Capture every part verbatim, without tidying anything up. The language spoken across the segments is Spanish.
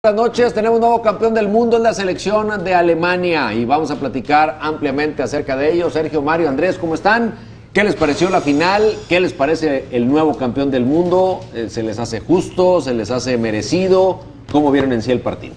Buenas noches, tenemos un nuevo campeón del mundo en la selección de Alemania y vamos a platicar ampliamente acerca de ello. Sergio, Mario, Andrés, ¿cómo están? ¿Qué les pareció la final? ¿Qué les parece el nuevo campeón del mundo? ¿Se les hace justo? ¿Se les hace merecido? ¿Cómo vieron en sí el partido?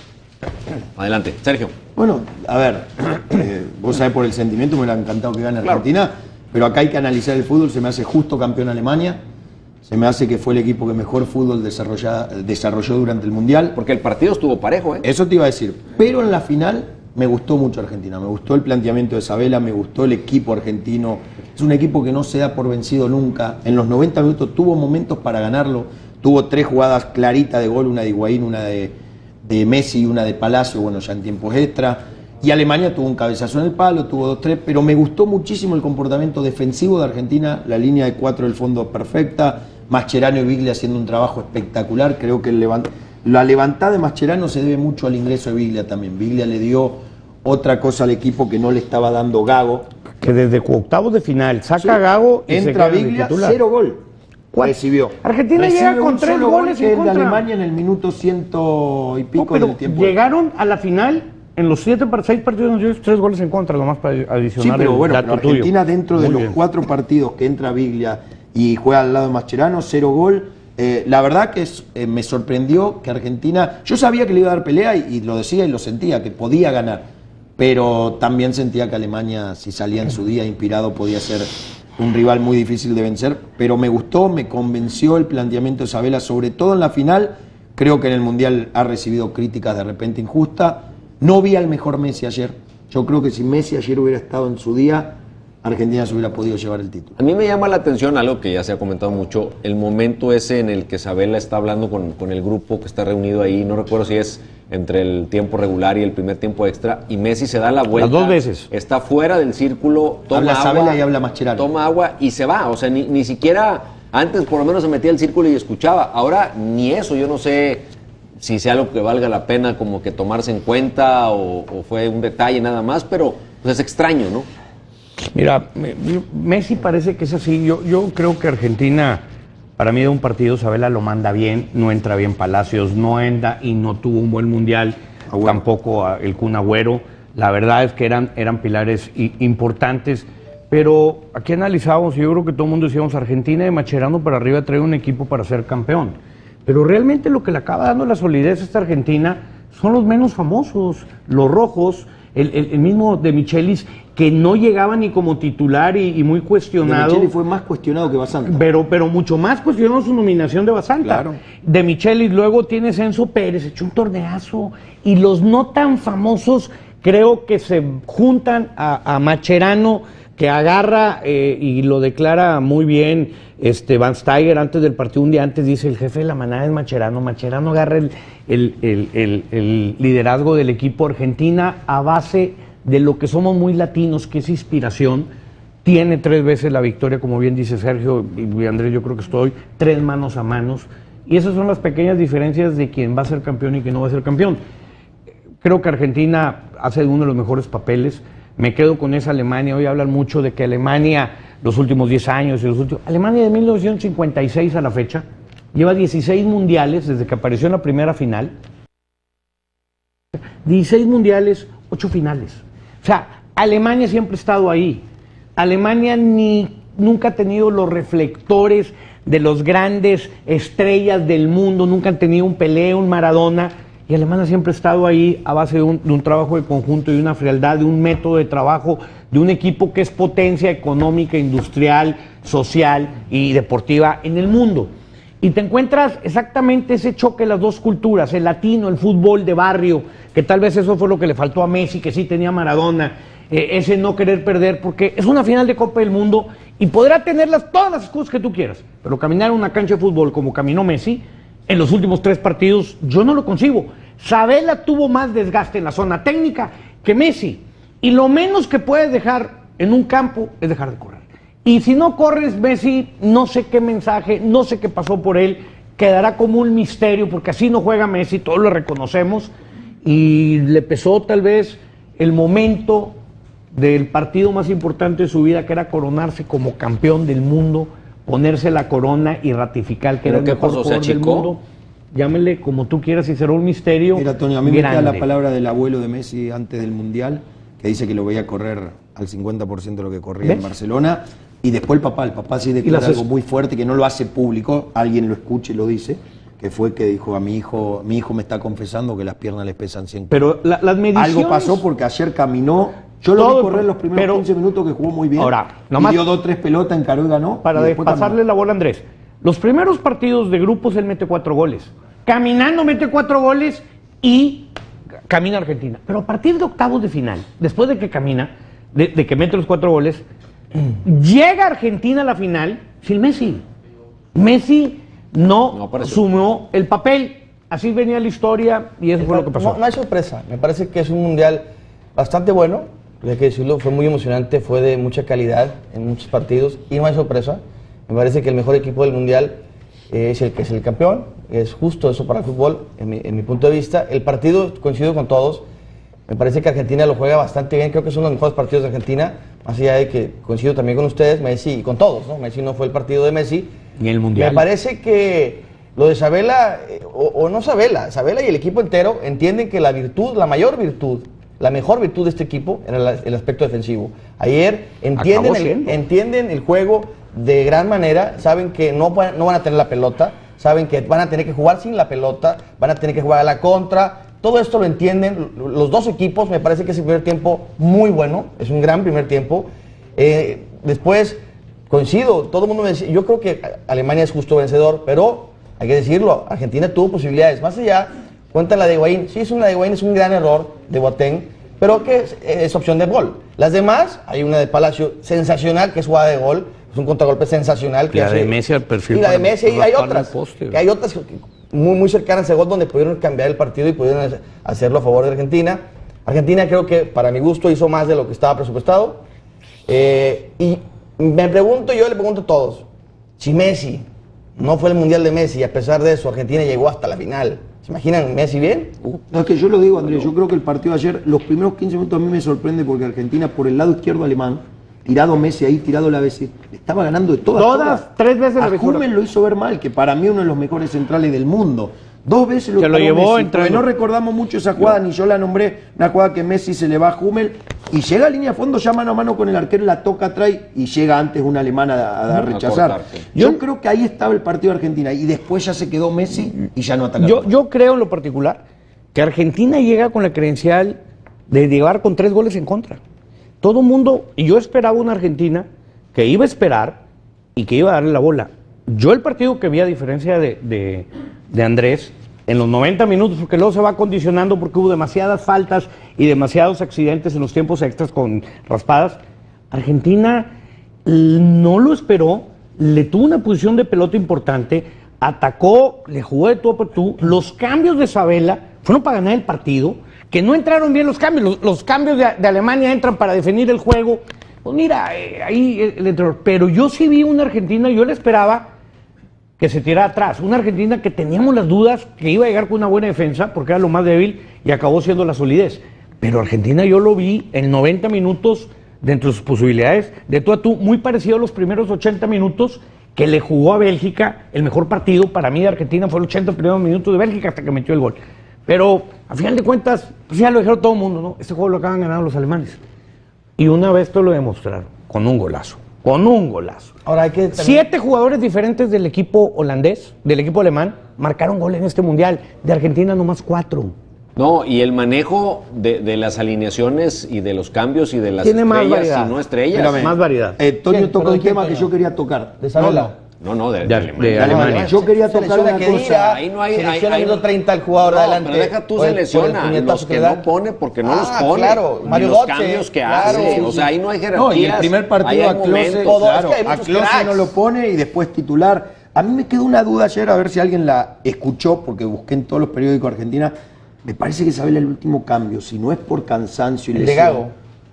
Adelante, Sergio. Bueno, a ver, eh, vos sabés por el sentimiento, me hubiera encantado que gane Argentina, claro. Pero acá hay que analizar el fútbol, se me hace justo campeón Alemania. Se me hace que fue el equipo que mejor fútbol desarrolló durante el Mundial. Porque el partido estuvo parejo, ¿eh? Eso te iba a decir. Pero en la final me gustó mucho Argentina. Me gustó el planteamiento de Sabella, me gustó el equipo argentino. Es un equipo que no se da por vencido nunca. En los noventa minutos tuvo momentos para ganarlo. Tuvo tres jugadas claritas de gol, una de Higuaín, una de, de Messi y una de Palacio, bueno, ya en tiempos extra. Y Alemania tuvo un cabezazo en el palo, tuvo dos, tres. Pero me gustó muchísimo el comportamiento defensivo de Argentina. La línea de cuatro del fondo perfecta. Mascherano y Biglia haciendo un trabajo espectacular. Creo que el levant... la levantada de Mascherano se debe mucho al ingreso de Biglia también. Biglia le dio otra cosa al equipo que no le estaba dando Gago. Que desde octavos de final saca sí. a Gago y entra Biglia, cero gol. ¿Cuál? Recibió. Argentina Recibe llega con tres goles gol en contra. De Alemania en el minuto ciento y pico no, pero del tiempo. Llegaron a la final. En los siete, seis partidos, tres goles en contra, nomás para adicionar. Sí, pero el bueno, dato pero Argentina tuyo. dentro de Muy los bien. cuatro partidos que entra Biglia y juega al lado de Mascherano, cero gol. Eh, la verdad que es, eh, me sorprendió que Argentina... Yo sabía que le iba a dar pelea y, y lo decía y lo sentía, que podía ganar. Pero también sentía que Alemania, si salía en su día inspirado, podía ser un rival muy difícil de vencer. Pero me gustó, me convenció el planteamiento de Sabella, sobre todo en la final. Creo que en el Mundial ha recibido críticas de repente injustas. No vi al mejor Messi ayer. Yo creo que si Messi ayer hubiera estado en su día, Argentina se hubiera podido llevar el título. A mí me llama la atención algo que ya se ha comentado mucho, el momento ese en el que Sabella está hablando con, con el grupo que está reunido ahí, no recuerdo si es entre el tiempo regular y el primer tiempo extra, y Messi se da la vuelta. Las dos veces. Está fuera del círculo, toma habla agua. Sabella y habla Mascherano. Toma agua y se va, o sea, ni, ni siquiera, antes por lo menos se metía al círculo y escuchaba, ahora ni eso, yo no sé si sea algo que valga la pena como que tomarse en cuenta o, o fue un detalle nada más, pero pues es extraño, ¿no? Mira, Messi parece que es así. Yo, yo creo que Argentina, para mí de un partido, Sabella lo manda bien, no entra bien Palacios, no entra y no tuvo un buen mundial, Agüero. Tampoco el Kun Agüero. La verdad es que eran, eran pilares importantes, pero aquí analizábamos, y yo creo que todo el mundo decíamos, Argentina de Mascherano para arriba trae un equipo para ser campeón. Pero realmente lo que le acaba dando la solidez a esta Argentina son los menos famosos, los rojos, el, el, el mismo De Michelis, que no llegaba ni como titular y, y muy cuestionado. De Michelis fue más cuestionado que Basanta. Pero, pero mucho más cuestionado su nominación de Basanta. Claro. De Michelis, luego tienes Enzo Pérez, echó un torneazo, y los no tan famosos creo que se juntan a, a Mascherano, que agarra eh, y lo declara muy bien este Van Steiger antes del partido, un día antes, dice: el jefe de la manada es Mascherano. Mascherano agarra el, el, el, el, el liderazgo del equipo. Argentina, a base de lo que somos muy latinos, que es inspiración, tiene tres veces la victoria, como bien dice Sergio y Andrés, yo creo que estoy, tres manos a manos, y esas son las pequeñas diferencias de quién va a ser campeón y quién no va a ser campeón. Creo que Argentina hace uno de los mejores papeles. Me quedo con esa Alemania. Hoy hablan mucho de que Alemania, los últimos diez años y los últimos... Alemania de mil novecientos cincuenta y seis a la fecha, lleva dieciséis mundiales desde que apareció en la primera final. dieciséis mundiales, ocho finales. O sea, Alemania siempre ha estado ahí. Alemania ni, nunca ha tenido los reflectores de los grandes estrellas del mundo, nunca han tenido un Pelé, un Maradona. Y Alemania siempre ha estado ahí a base de un, de un trabajo de conjunto, de una frialdad, de un método de trabajo, de un equipo que es potencia económica, industrial, social y deportiva en el mundo. Y te encuentras exactamente ese choque de las dos culturas, el latino, el fútbol de barrio, que tal vez eso fue lo que le faltó a Messi, que sí tenía Maradona, eh, ese no querer perder, porque es una final de Copa del Mundo y podrá tener las, todas las excusas que tú quieras, pero caminar en una cancha de fútbol como caminó Messi, en los últimos tres partidos, yo no lo concibo. Sabella tuvo más desgaste en la zona técnica que Messi. Y lo menos que puedes dejar en un campo es dejar de correr. Y si no corres, Messi, no sé qué mensaje, no sé qué pasó por él, quedará como un misterio, porque así no juega Messi, todos lo reconocemos. Y le pesó tal vez el momento del partido más importante de su vida, que era coronarse como campeón del mundo, ponerse la corona y ratificar que era el mejor jugador del mundo. llámele como tú quieras y será un misterio. Mira, Antonio, a mí grande. me queda la palabra del abuelo de Messi antes del Mundial, que dice que lo veía correr al cincuenta por ciento de lo que corría ¿Ves? en Barcelona. Y después el papá, el papá sí declara algo muy fuerte que no lo hace público, alguien lo escucha y lo dice, que fue que dijo a mi hijo, mi hijo me está confesando que las piernas le pesan cien kilos. Pero la, las mediciones... Algo pasó porque ayer caminó, yo lo Todo, vi correr los primeros pero- quince minutos que jugó muy bien. Ahora, y nomás- dio dos tres pelotas, encaró y ganó. Para y de después pasarle caminó. la bola a Andrés. Los primeros partidos de grupos él mete cuatro goles. Caminando mete cuatro goles y camina Argentina. Pero a partir de octavos de final, después de que camina, de, de que mete los cuatro goles, llega Argentina a la final sin Messi. Messi no, No apareció. asumió el papel. Así venía la historia y eso fue lo que pasó. No, no hay sorpresa. Me parece que es un mundial bastante bueno. Hay que decirlo, fue muy emocionante, fue de mucha calidad en muchos partidos y no hay sorpresa. Me parece que el mejor equipo del mundial eh, es el que es el campeón. Es justo eso para el fútbol, en mi, en mi punto de vista. El partido, coincido con todos, me parece que Argentina lo juega bastante bien. Creo que son los mejores partidos de Argentina. Más allá de que coincido también con ustedes, Messi y con todos, ¿no? Messi no fue el partido de Messi. Ni el mundial. Me parece que lo de Sabela, eh, o, o no Sabela, Sabela y el equipo entero entienden que la virtud, la mayor virtud, la mejor virtud de este equipo era el, el aspecto defensivo. Ayer entienden Acabó el, siendo. entienden el juego de gran manera, saben que no, van- no van a tener la pelota, saben que van a tener que jugar sin la pelota, van a tener que jugar a la contra. Todo esto lo entienden los dos equipos. Me parece que es el primer tiempo muy bueno, es un gran primer tiempo. Eh, después, coincido, todo el mundo me dice, yo creo que Alemania es justo vencedor, pero hay que decirlo, Argentina tuvo posibilidades. Más allá, cuenta la de Higuaín, sí, es una de Higuaín, es un gran error de Boateng, pero que es, es opción de gol. Las demás, hay una de Palacio sensacional, que es jugada de gol, es un contragolpe sensacional. Que La de hace- Messi al perfil Y la de para Messi, y hay rasparle otras, el poste, que hay otras que- muy, muy cercanas al gol donde pudieron cambiar el partido y pudieron hacer- hacerlo a favor de Argentina. Argentina creo que para mi gusto hizo más de lo que estaba presupuestado. Eh, y me pregunto, yo le pregunto a todos, si Messi no fue el Mundial de Messi y a pesar de eso Argentina llegó hasta la final, ¿se imaginan Messi bien? No, es que yo lo digo, Andrés, yo creo que el partido de ayer, los primeros quince minutos a mí me sorprende porque Argentina, por el lado izquierdo alemán, tirado Messi ahí, tirado la Messi, le estaba ganando de todas. Todas, tres veces a le mejoró. Hummel lo hizo ver mal, que para mí uno de los mejores centrales del mundo. Dos veces lo Se lo paró llevó Messi, entrando. porque no recordamos mucho esa jugada, ni yo la nombré, una jugada que Messi se le va a Hummel y llega a línea de fondo ya mano a mano con el arquero, la toca atrás y llega antes una alemana a, a rechazar. cortar, sí. Yo, Yo- creo que ahí estaba el partido de Argentina y después ya se quedó Messi y ya no atacaba. Yo, yo creo en lo particular que Argentina llega con la credencial de llegar con tres goles en contra. Todo el mundo, y yo esperaba una Argentina que iba a esperar y que iba a darle la bola. Yo el partido que vi, a diferencia de, de, de Andrés, en los noventa minutos, porque luego se va condicionando porque hubo demasiadas faltas y demasiados accidentes en los tiempos extras con raspadas, Argentina l- no lo esperó, le tuvo una posición de pelota importante, atacó, le jugó de tú por tú. Los cambios de Sabela fueron para ganar el partido, que no entraron bien los cambios. Los, los cambios de, de Alemania entran para definir el juego. Pues mira, eh, ahí el error. Pero yo sí vi una Argentina, yo le esperaba que se tirara atrás. Una Argentina que teníamos las dudas que iba a llegar con una buena defensa, porque era lo más débil, y acabó siendo la solidez. Pero Argentina yo lo vi en noventa minutos, dentro de sus posibilidades, de tú a tú, muy parecido a los primeros ochenta minutos que le jugó a Bélgica. El mejor partido para mí de Argentina fue el ochenta primeros minutos de Bélgica hasta que metió el gol. Pero, a final de cuentas, pues ya lo dijeron todo el mundo, ¿no? Este juego lo acaban ganando los alemanes. Y una vez te lo demostraron, con un golazo. Con un golazo. Ahora hay que también- Siete jugadores diferentes del equipo holandés, del equipo alemán, marcaron gol en este mundial. De Argentina nomás cuatro. No, y el manejo de, de las alineaciones y de los cambios y de las Tiene más estrellas variedad. y no estrellas. Espérame. Más variedad. Eh, Toño ¿Quién? tocó ¿Pero un quién, tema que Toño? yo quería tocar. ¿De Sabela? No, no. No, no, de, De- de Alemania. de Alemania. Yo quería tocar Selecciona una que cosa. diga, Ahí no hay- selecciona hay- hay- minuto treinta al jugador No, de adelante. pero deja tú Por el- selecciona, por el puñetazo los que le da. no pone porque no Ah, los pone. claro, y Mario los Götze, cambios que claro, hace. sí, O sea, sí. ahí no hay jerarquías. No, y el primer ahí partido hay a Klose, momentos. Todo, claro, es que hay a muchos Klose cracks. no lo pone y después titular. A mí me quedó una duda ayer, a ver si alguien la escuchó, porque busqué en todos los periódicos de Argentina. Me parece que Sabela el último cambio, si no es por cansancio y El de lesión, Gago.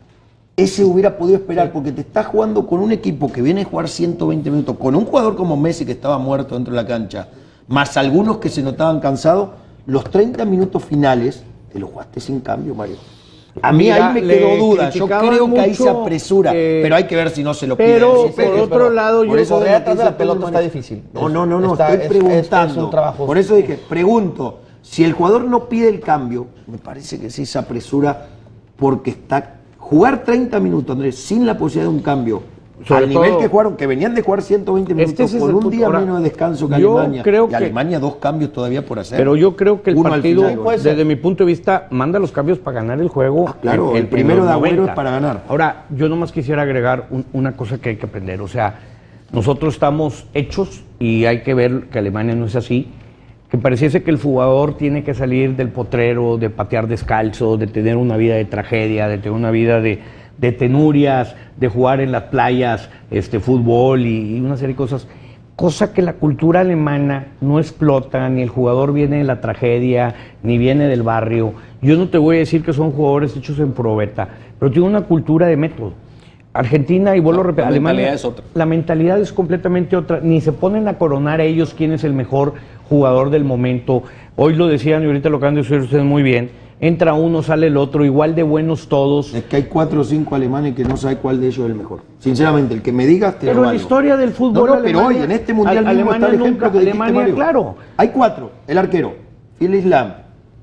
ese hubiera podido esperar, porque te estás jugando con un equipo que viene a jugar ciento veinte minutos, con un jugador como Messi que estaba muerto dentro de la cancha, más algunos que se notaban cansados, los treinta minutos finales te los jugaste sin cambio, Mario. A mí Mira, ahí me le quedó duda. Yo criticaban creo que ahí se mucho, apresura. eh, pero hay que ver si no se lo pero, piden. por Sí, sí, otro pero- lado, por yo- eso Correr digo atrás de que la esa pelota toma- está difícil. No, no, no, no, Está- estoy es- es- preguntando. es un trabajo. Por eso dije, pregunto, si el jugador no pide el cambio, me parece que sí se apresura porque está jugar treinta minutos, Andrés, sin la posibilidad de un cambio. Sobre al nivel todo- que jugaron, que venían de jugar ciento veinte minutos Este es con el un punto. día Ahora, menos de descanso que yo Alemania. creo y que- Alemania dos cambios todavía por hacer. Pero yo creo que el Uno al partido, final. puede ser. desde mi punto de vista, manda los cambios para ganar el juego. Ah, claro, el primero los de Agüero noventa. es para ganar. Ahora, yo nomás quisiera agregar un- una cosa que hay que aprender. O sea, nosotros estamos hechos y hay que ver que Alemania no es así. Que pareciese que el jugador tiene que salir del potrero, de patear descalzo, de tener una vida de tragedia, de tener una vida de, de tenurias, de jugar en las playas, este, fútbol y, y una serie de cosas. Cosa que la cultura alemana no explota, ni el jugador viene de la tragedia, ni viene del barrio. Yo no te voy a decir que son jugadores hechos en probeta, pero tiene una cultura de método. Argentina, y vuelvo a repetir, la Alemania, mentalidad es otra. la mentalidad es completamente otra. Ni se ponen a coronar a ellos quién es el mejor jugador del momento. Hoy lo decían y ahorita lo acaban de decir ustedes muy bien. Entra uno, sale el otro, igual de buenos todos. Es que hay cuatro o cinco alemanes que no sabe cuál de ellos es el mejor. Sinceramente, el que me digas te Pero lo en la valgo. historia del fútbol, No, no, pero Alemania- hoy, en este mundial Ale- mismo está el Alemania ejemplo nunca- que dijiste, Alemania, Mario. claro. Hay cuatro. El arquero, Phil Islam.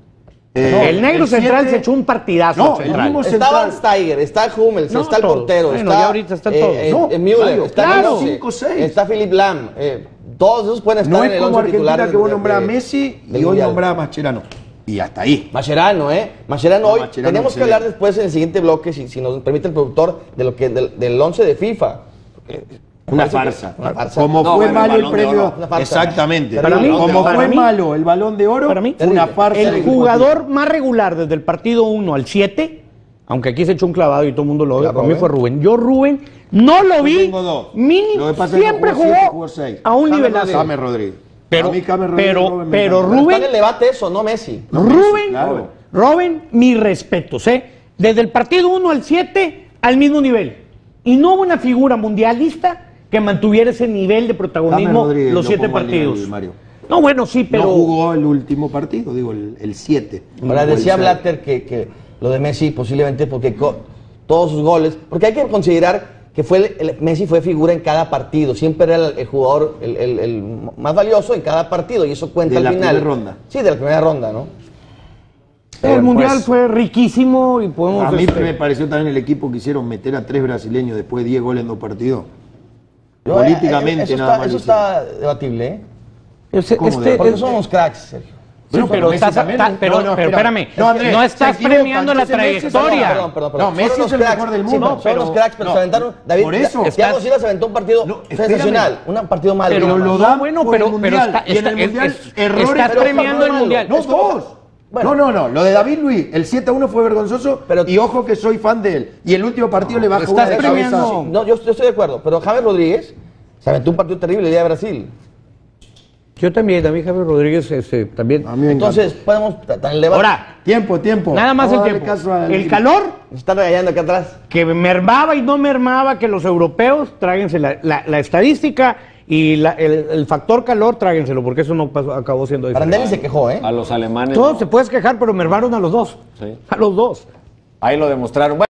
eh, el negro central siete- se echó un partidazo. No, el central. mismo Está central. Van Steiger, está Hummels, No, está el todos. portero, Bueno, está ya ahorita están eh, todos. eh, No, eh, Müller, Mario, está claro. Götze, cinco, seis. está Philipp Lahm. eh, todos esos pueden estar No en es el como once titular. Argentina de- que vos de- nombrás a de- Messi y del hoy Mundial. nombrás a Mascherano. Y hasta ahí. Mascherano, ¿eh? Mascherano No, hoy. Mascherano tenemos que excelente. hablar después en el siguiente bloque, si, si nos permite el productor, de lo que del, del once de FIFA. Porque me Una parece que- farsa. Una farsa. Como No, fue bueno, el malo el Balón de premio. Oro. Una farsa. Exactamente. Para mí- como para fue mí- malo el balón de oro, Para mí, fue una farsa. el del jugador más regular desde el partido uno al siete, aunque aquí se echó un clavado y todo el mundo lo ve, Ya, para mí Rubén. fue Rubén. Yo Rubén no lo Yo vi, tengo dos. mínimo, Lo que pasa es que siempre jugó jugó, siete, jugó seis. a un James nivelazo. James Rodríguez. Pero, A mí James Rodríguez, pero, Robben me pero encanta. Pero Rubén, está en el debate eso, no Messi. No, Messi, Rubén, claro. Rubén, mis respetos, ¿eh? Desde el partido uno al siete, al mismo nivel. Y no hubo una figura mundialista que mantuviera ese nivel de protagonismo James Rodríguez los lo siete pongo al nivel, partidos. Mario. No, bueno, sí, pero... No jugó el último partido, digo, el siete. Ahora decía Blatter que, que lo de Messi posiblemente porque co- todos sus goles, porque hay que considerar que fue el- el- Messi fue figura en cada partido, siempre era el, el jugador el, el- el más valioso en cada partido y eso cuenta De al la final. primera ronda. Sí, de la primera ronda, ¿no? El mundial Pues, fue riquísimo y podemos... A mí este, me pareció también el equipo que hicieron meter a tres brasileños después de diez goles en dos partidos. Yo, Políticamente eh, eso nada está, más. Eso lo hicieron. está debatible, ¿eh? ese- ¿Cómo este- de- Porque el- somos cracks, Sergio. Sí, Bueno, pero, Messi estás, también ta- es- pero, no, no, pero espera. espérame, No, Andrés, no se estás equivocan. premiando la Entonces Messi es el trayectoria. mejor. Perdón, perdón, perdón. No, Messi Fueron es los el cracks. mejor del Sí, mundo. no, fueron los pero- cracks, pero no, se aventaron. David, por eso. Thiago Estás- Silva se aventó un partido No, espérame. sensacional, un partido malo. Pero nada Pero más. lo no, dan bueno, por pero- el pero mundial. está- y en el está- mundial, es- errores. estás pero premiando el malo. mundial. No, Es como- dos. Bueno. no, no, no. Lo de David Luiz, el siete a uno fue vergonzoso. Pero- y ojo que soy fan de él. Y el último partido le baja estás una de cabeza. premiando- No, yo, yo estoy de acuerdo, pero James Rodríguez se aventó un partido terrible el día de Brasil. Yo también, también Javier Rodríguez, este, también. A mí me encanta. Entonces, podemos tratar el debate. Ahora, Tiempo, tiempo. nada más Vamos a el darle tiempo. caso al- El calor Nos están regañando acá atrás. que mermaba y no mermaba que los europeos, tráguense la, la- la estadística y la- el, el factor calor, tráguenselo, porque eso no pasó- acabó siendo diferente. Brandelli se quejó, ¿eh? A los alemanes. Todos no. se puedes quejar, pero mermaron a los dos. Sí. A los dos. Ahí lo demostraron. Bueno,